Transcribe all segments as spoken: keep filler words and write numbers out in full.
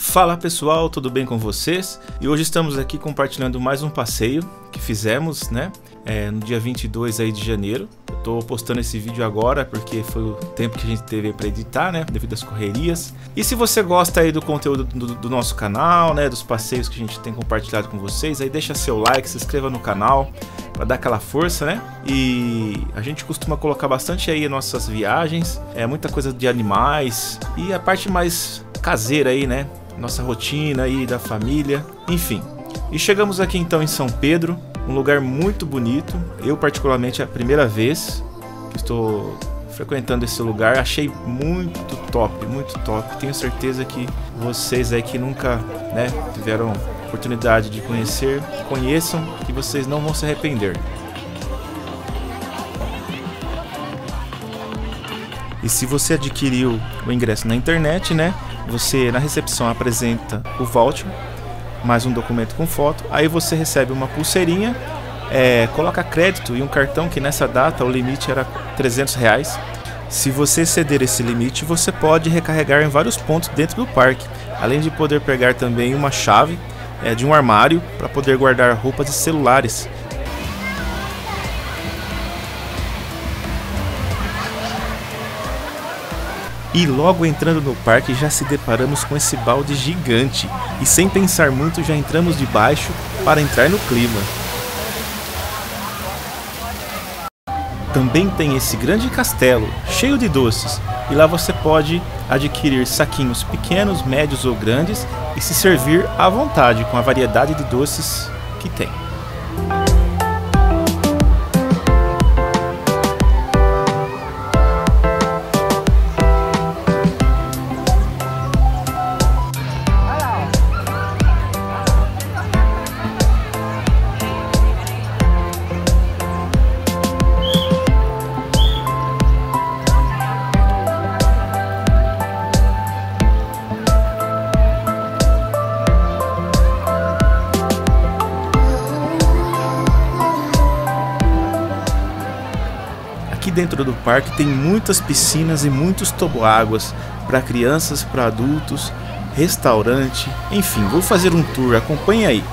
Fala pessoal, tudo bem com vocês? E hoje estamos aqui compartilhando mais um passeio que fizemos, né? É, no dia vinte e dois aí de janeiro. Eu tô postando esse vídeo agora porque foi o tempo que a gente teve para editar, né? Devido às correrias. E se você gosta aí do conteúdo do, do nosso canal, né? Dos passeios que a gente tem compartilhado com vocês, aí deixa seu like, se inscreva no canal para dar aquela força, né? E a gente costuma colocar bastante aí nossas viagens, é muita coisa de animais e a parte mais caseira aí, né? Nossa rotina aí da família, enfim. E chegamos aqui então em São Pedro, um lugar muito bonito. Eu particularmente é a primeira vez que estou frequentando esse lugar, achei muito top, muito top. Tenho certeza que vocês aí que nunca, né, tiveram oportunidade de conhecer, conheçam, que vocês não vão se arrepender. E se você adquiriu o ingresso na internet, né, você na recepção apresenta o voucher, mais um documento com foto, aí você recebe uma pulseirinha, é, coloca crédito e um cartão, que nessa data o limite era trezentos reais. Se você exceder esse limite, você pode recarregar em vários pontos dentro do parque, além de poder pegar também uma chave é, de um armário para poder guardar roupas e celulares. E logo entrando no parque já se deparamos com esse balde gigante e sem pensar muito já entramos debaixo para entrar no clima. Também tem esse grande castelo cheio de doces e lá você pode adquirir saquinhos pequenos, médios ou grandes e se servir à vontade com a variedade de doces que tem. Aqui dentro do parque tem muitas piscinas e muitos toboáguas para crianças, para adultos, restaurante, enfim, vou fazer um tour, acompanhe aí.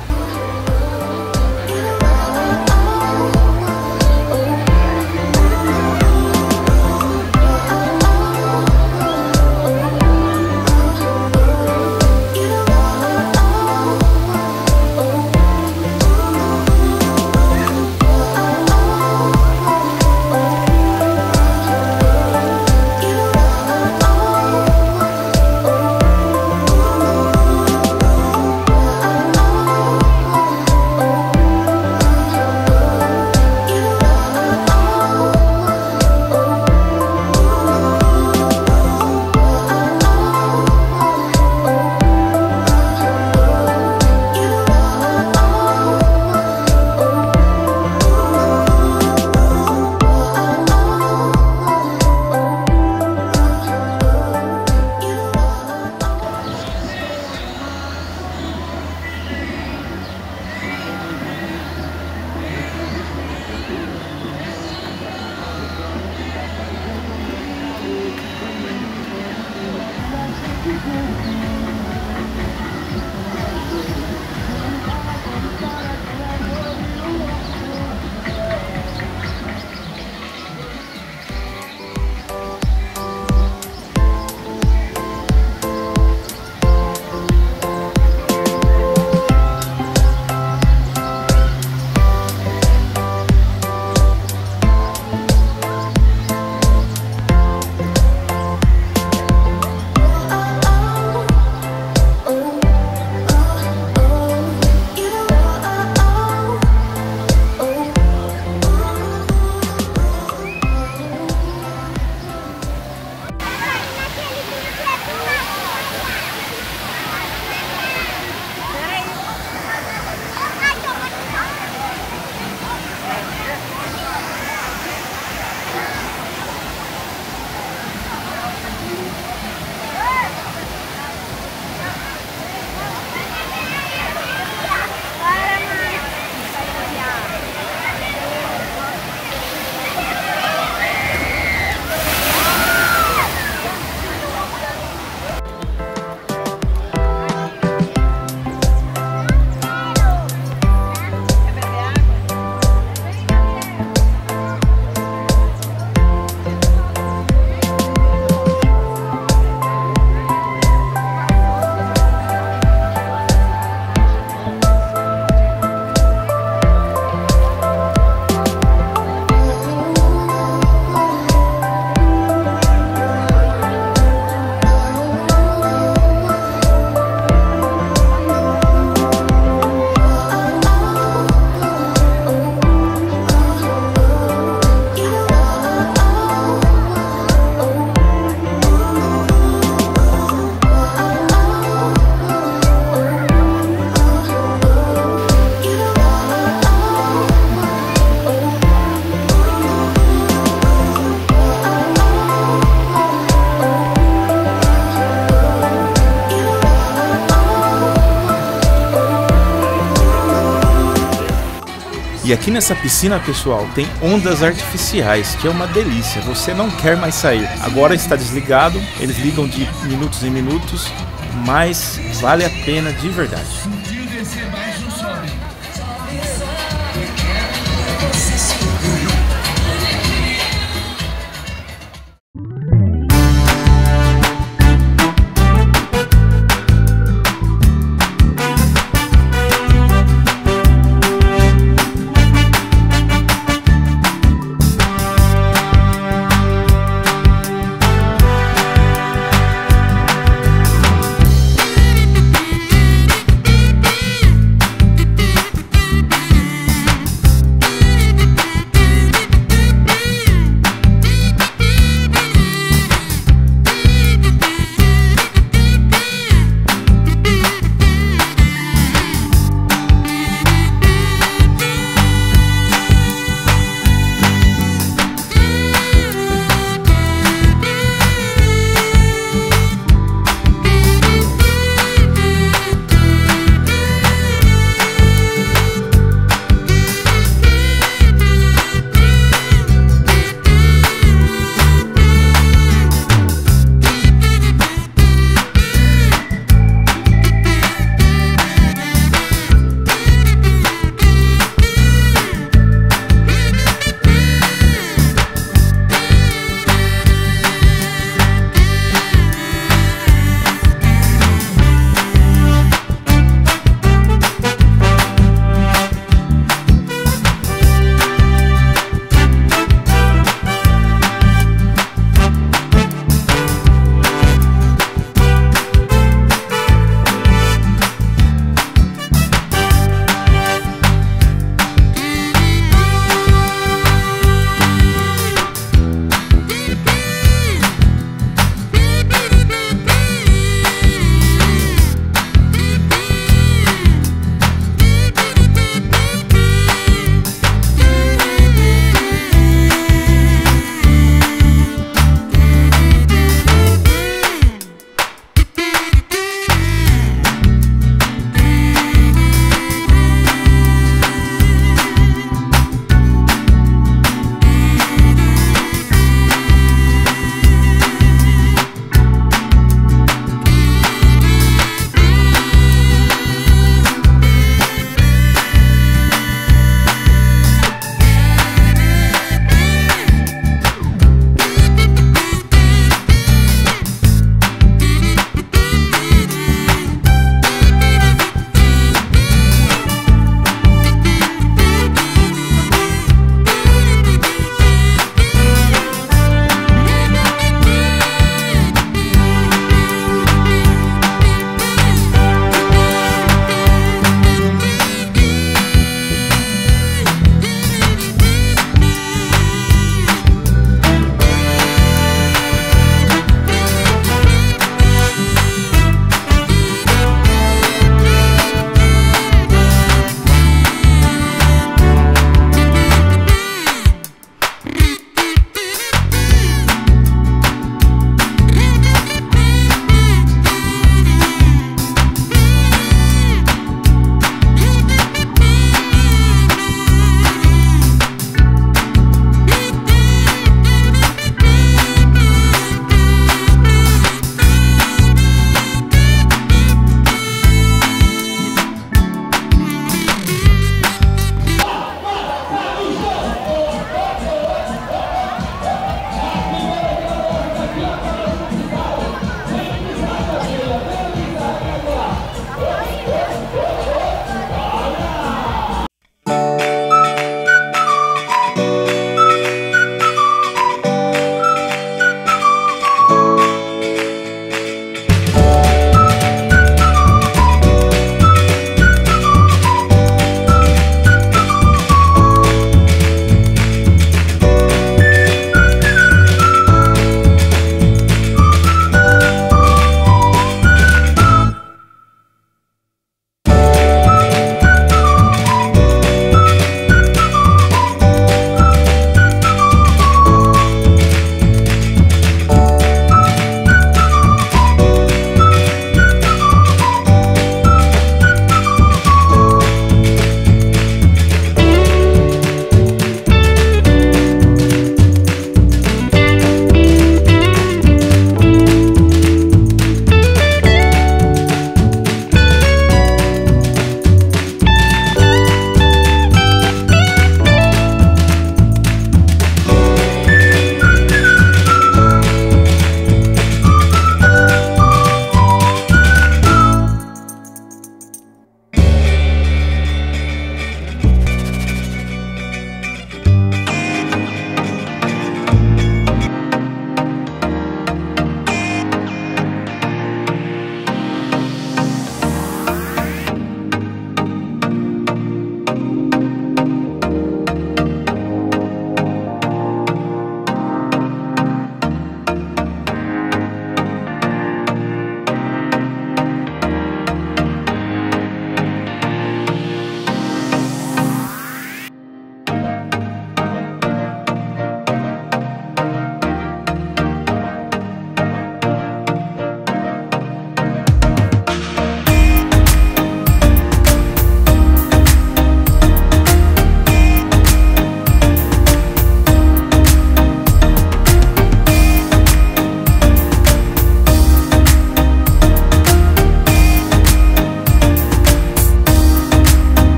E aqui nessa piscina, pessoal, tem ondas artificiais, que é uma delícia. Você não quer mais sair. Agora está desligado, eles ligam de minutos em minutos, mas vale a pena de verdade.